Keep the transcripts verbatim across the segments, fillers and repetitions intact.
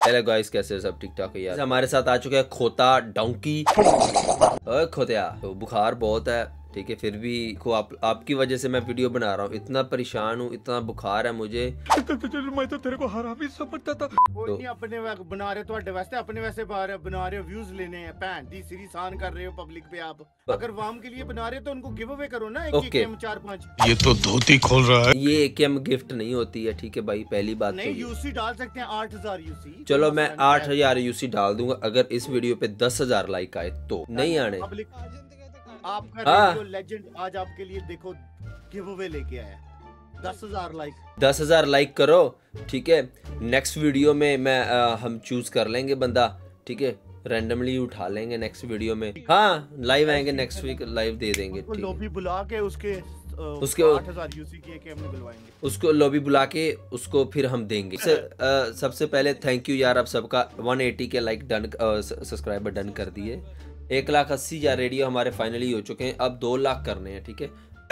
Hello guys, कैसे हो सब? ठीक ठाक है यार। हमारे साथ आ चुके हैं खोता डोंकी। ओए खोतिया, तो बुखार बहुत है ठीक है, फिर भी को आप आपकी वजह से मैं वीडियो बना रहा हूँ। इतना परेशान हूँ, इतना बुखार है मुझे। मैं तो तेरे को हरामी समझता था। कोई तो, नहीं, अपने बना रहे तो वास्ते अपने वैसे बना रहे हो, व्यूज लेने हैं। पैन दी सीरीज आन कर रहे हो पब्लिक पे आप। अगर वाम के लिए बना रहे हो तो उनको गिव अवे करो ना, एक ओके। एक चार पाँच। ये तो धोती खोल रहा है। ये एक एम गिफ्ट नहीं होती है ठीक है भाई, पहली बात। नहीं, तो यूसी डाल सकते हैं आठ हजार यूसी। चलो मैं आठ हजार यूसी डाल दूंगा अगर इस वीडियो पे दस हजार लाइक आए तो। नहीं आने आपका रेडियो लेजेंड आज आपके लिए देखो गिव अवे लेके आया दस हजार लाइक। दस हजार लाइक करो ठीक है। नेक्स्ट वीडियो में मैं आ, हम चूज कर लेंगे बंदा ठीक है, रैंडमली उठा लेंगे नेक्स्ट वीडियो में। हाँ लाइव आएंगे नेक्स्ट वीक, लाइव दे देंगे ठीक है। लॉबी बुला के उसके उसके आठ हजार यूसी की एक हमने बुलवाएंगे। उसको लॉबी बुला के उसको फिर हम देंगे। से, आ, सबसे पहले थैंक यू यार, आप सबका एक सौ अस्सी के लाइक डन, सब्सक्राइबर डन कर दिए। एक लाख अस्सी हजार रेडियो हमारे फाइनली हो चुके हैं, अब दो लाख करने हैं ठीक है।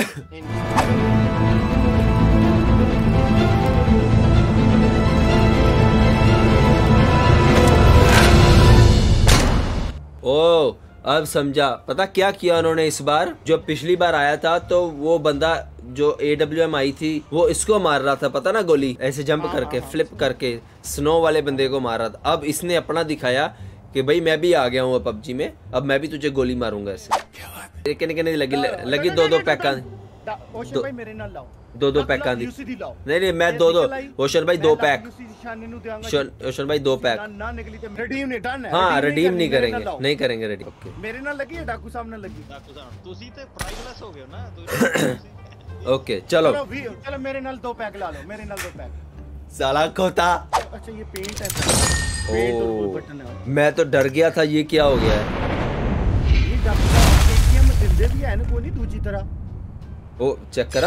ओ अब समझा, पता क्या किया उन्होंने इस बार? जो पिछली बार आया था तो वो बंदा जो ए डब्ल्यू एम आई थी वो इसको मार रहा था, पता ना, गोली ऐसे जंप करके फ्लिप करके स्नो वाले बंदे को मार रहा था। अब इसने अपना दिखाया कि भाई मैं भी आ गया हूँ पबजी में, अब मैं भी तुझे गोली मारूंगा ऐसे। कहने कहने लगी लगी दो दो पैक भाई मेरे नाल लाओ, दो दो पैक नहीं नहीं मैं दो दो ओशन भाई दो पैक ओशन भाई दो पैक ना निकली ते रिडीम नहीं डन है। हाँ रिडीम नहीं करेंगे, नहीं करेंगे रिडीम। ओके मेरे नाल लगी है, डाकू साहब नाल लगी। डाकू साहब तुसी ते प्राइसलेस हो गए ना। ओके चलो चलो मेरे नाल दो पैक ला लो, मेरे नाल दो पैक। साला खोता। अच्छा ये पेंट है, पेंट और वो बटन है। मैं तो डर गया था, ये क्या हो गया है? ये डाकू साहब एटीएम दिंदे भी है ना कोई नहीं दूजी तरह। ओ चेक करा।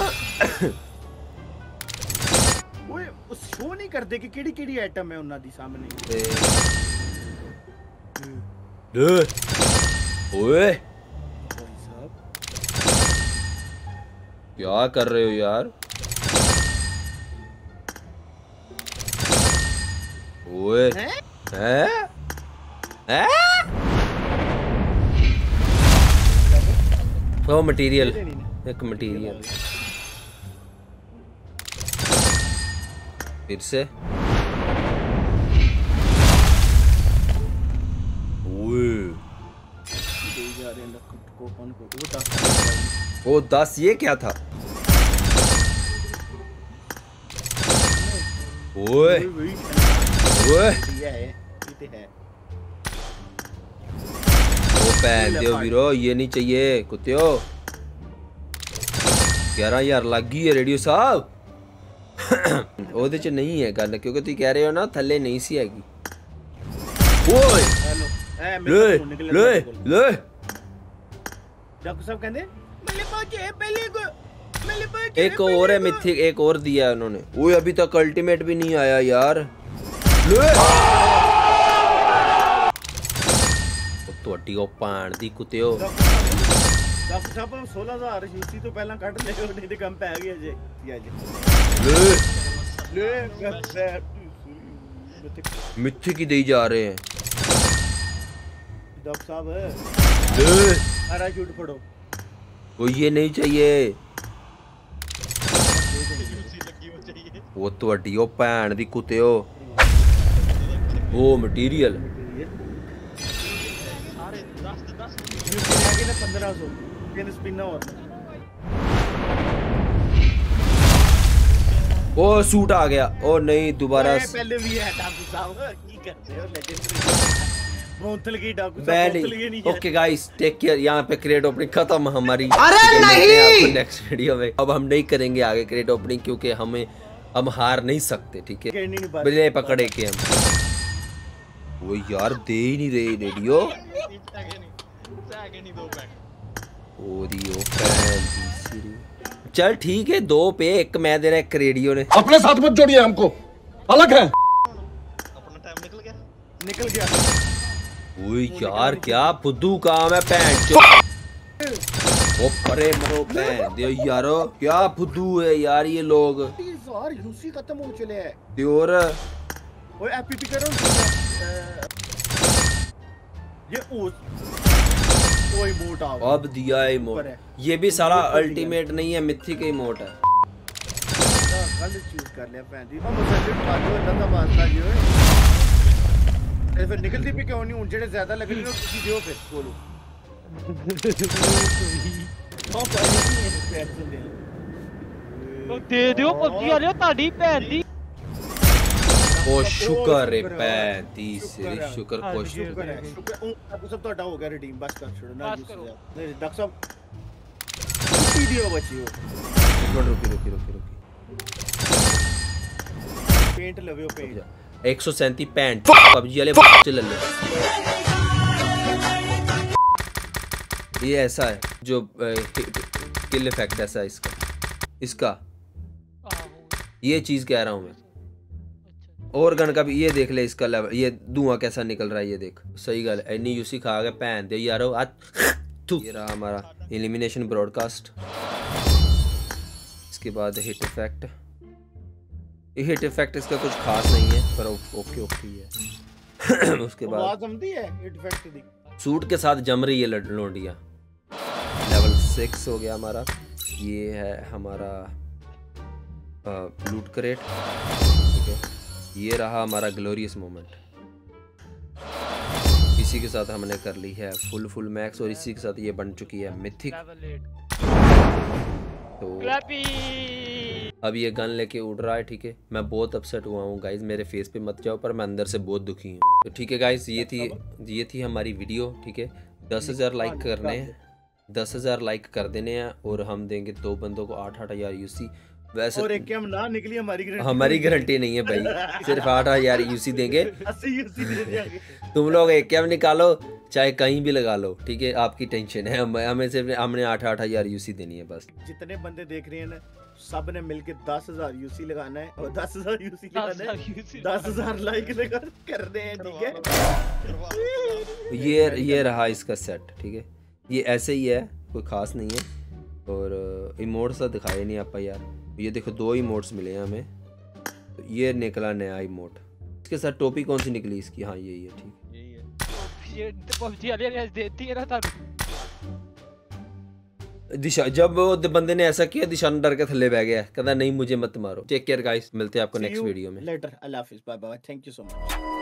ओए शो नहीं करते कि केड़ी केड़ी आइटम है उन्हां दी सामने। ओए क्या कर रहे हो यार? ओए हैं हैं वो मटेरियल, एक मटेरियल फिर से। वो दस ये क्या था? ओए ओए वो पहन दियो वीरो, ये नहीं चाहिए कुत्तियो। ग्यारह हजार लग गई है रेडियो साहब। ओदे च नहीं है गल, क्योंकि तुम कह रहे हो ना थल्ले नहीं सी हैगी। ओए ले ले ले डाकू साहब कहंदे मेरे पास पहले को मेरे पास एक और है मिथिक, एक और दिया है उन्होंने। ओए अभी तक अल्टीमेट भी नहीं आया यार। ले ਤੁਹਾਡੀ ਉਹ ਪਾਣ ਦੀ ਕੁੱਤਿਓ। ਡਾਕਟਰ ਸਾਹਿਬ सोलह हजार यूसी ਤੋਂ ਪਹਿਲਾਂ ਕੱਢ ਲਿਓ, ਨਹੀਂ ਤੇ ਕੰਮ ਪੈ ਗਿਆ ਜੇ। ले ले मिथ्या की दे जा रहे हैं डॉक्टर साहब। पैराशूट फोड़ो। वो ये नहीं चाहिए, वो ਤੁਹਾਡੀ ਉਹ ਭੈਣ ਦੀ ਕੁੱਤਿਓ। वो मटेरियल पंद्रह सौ तीन स्पिन और। ओ सूट आ गया। ओ नहीं दोबारा पहले भी है डाकू साहब, की करते हो लेजेंडरी बोतल की डाकू साहब बोतल ये नहीं है। ओके गाइस टेक केयर, यहाँ पे क्रेट ओपनिंग खत्म हमारी। अरे नहीं नेक्स्ट वीडियो में अब हम नहीं करेंगे आगे क्रेट ओपनिंग, क्योंकि हमें हम हार नहीं सकते ठीक है। बिल्ले पकड़े के हम वो यार दे ही नहीं रहे रेडियो। चल ठीक है, दो पे एक मैं दे रहा, एक रेडियो ने। अपने साथ मत जोड़िए हमको, अलग है। अपना टाइम निकल गया निकल गया। ओए यार क्या फुद्दू काम है पैंट। वो परे मरो पैन दे यारो, क्या फुद्दू है यार ये लोग। यार यूसी खत्म हो चले हैं। और ओए एपीपी करो ये ओ कोई इमोट आ गया। अब दिया है इमोट, ये भी सारा अल्टीमेट नहीं है, मिथिक इमोट है। गलत चूज कर लिया पैन दी। हम सजेस्ट मार दो लंदा मारता जी ओए। ए फिर निकलती भी क्यों नहीं, उन जेड़े ज्यादा लग रहे हो किसी दियो फिर बोलो। हां भाई नहीं है पैसे दे ਉਹ ਦੇ ਦਿਓ ਪਬਜੀ ਵਾਲਿਓ ਤੁਹਾਡੀ ਭੈਣ ਦੀ। ओ शुक्र है पैन दी सिरी शुक्र को शुक्र है शुक्र उन सब ਤੁਹਾਡਾ ਹੋ ਗਿਆ ਰਿਡੀਮ ਬਸ ਕਰ ਛੋੜੋ ਨਾ यूज नहीं डॉक्टर साहब वीडियो बची हो। रुकी रुकी रुकी रुकी पेंट लवियो पेंट एक सौ सैंतीस पैंट पबजी वाले बच्चे ले लो। ये ऐसा है जो किल इफेक्ट ऐसा है इसका इसका ये चीज कह रहा हूँ मैं। और गन का भी ये देख ले इसका लेवल, ये धुआं कैसा निकल रहा है ये देख। सही गल इन्नी यूसी खा के पैन दे यारो आज। ये रहा हमारा एलिमिनेशन ब्रॉडकास्ट। इसके बाद हिट इफेक्ट, ये हिट इफेक्ट इसका कुछ खास नहीं है पर ओके ओके है। उसके बाद आवाज जमती है हिट इफेक्ट दी, सूट के साथ जम रही है लोंडिया। लेवल सिक्स हो गया हमारा। ये है हमारा लूट क्रेट, ठीक है। ये रहा हमारा ग्लोरियस मोमेंट। इसी के साथ हमने कर ली है फुल फुल मैक्स और इसी के साथ ये बन चुकी है मिथिक। तो अब ये गन लेके उड़ रहा है, ठीक है। मैं बहुत अपसेट हुआ हूँ गाइज, मेरे फेस पे मत जाओ पर मैं अंदर से बहुत दुखी हूँ। तो ठीक है गाइज, ये थी ये थी हमारी वीडियो, ठीक है। दस हजार लाइक करने हैं, दस हजार लाइक कर देने हैं और हम देंगे दो बंदों को आठ आठ हजार यूसी। वैसे और एक कैम ना निकली हमारी गारंटी, हमारी गारंटी नहीं है भाई, सिर्फ आठ हजार यूसी देंगे। अस्सी यूसी दे देंगे। तुम लोग एक कैम निकालो चाहे कहीं भी लगा लो, ठीक है। आपकी टेंशन है, हमें सिर्फ हमने आठ आठ हजार यूसी देनी है बस। जितने बंदे देख रहे हैं ना सब ने मिलके दस हजार यूसी लगाना है और दस हजार यूसी लगाना है, दस हजार लाइक लगा करने हैं, ठीक है। ये ये रहा इसका सेट, ठीक है। ये ऐसे ही है, कोई खास नहीं है। और इमोट्स तो दिखाए नहीं आपा यार। ये देखो दो इमोट्स मिले हैं हमें। तो ये निकला नया इमोट, इसके साथ टोपी कौन सी निकली इसकी? हाँ यही है, ठीक यही है। ये पबजी वाले ने देती है ना तारू। दिशा जब वो बंदे ने ऐसा किया, दिशान डर के थल्ले बह गया, कहता नहीं मुझे मत मारो। टेक केयर गाइस, मिलते हैं आपको नेक्स्ट वीडियो में। लेटर, अल्लाह हाफिज, bye bye, thank you so much.